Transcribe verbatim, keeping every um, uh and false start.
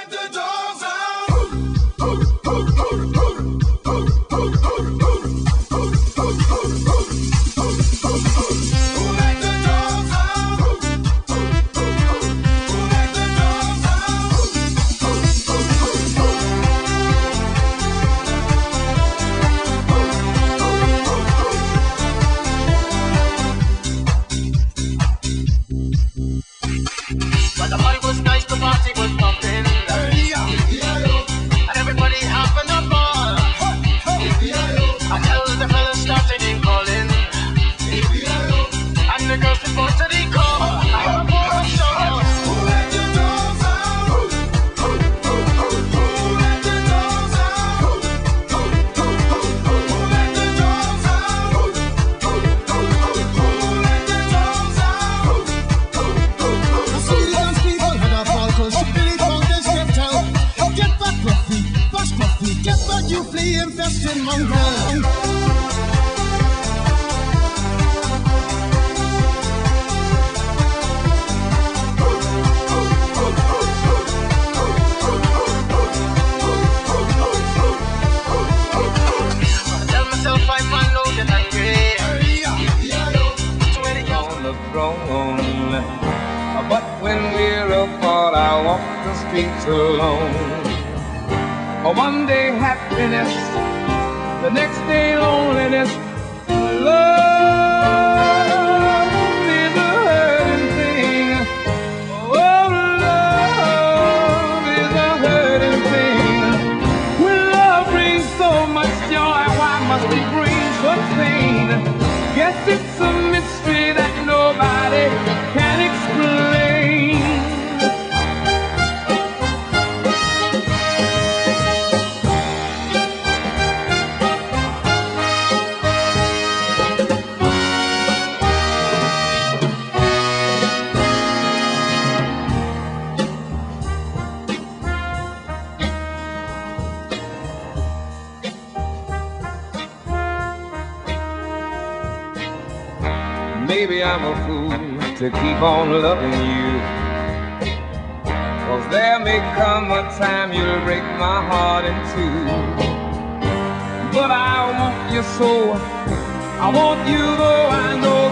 Maybe I'm a fool to keep on loving you, 'cause there may come a time you'll break my heart in two. But I want you so, I want you though I know